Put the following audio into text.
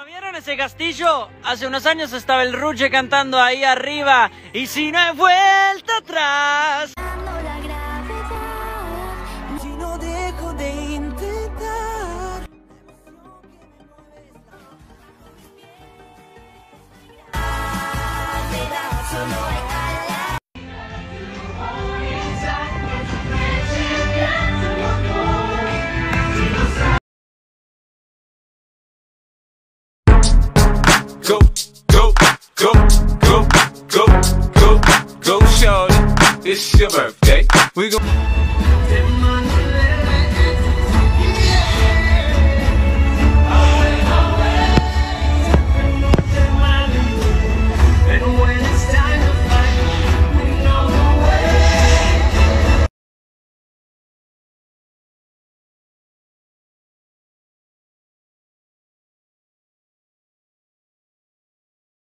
Bueno, ¿vieron ese castillo? Hace unos años estaba el Ruche cantando ahí arriba. Y si no hay vuelta atrás. Si no dejo de intentar. Go, go, go, go, go, go, go, shorty. It's your birthday. We go.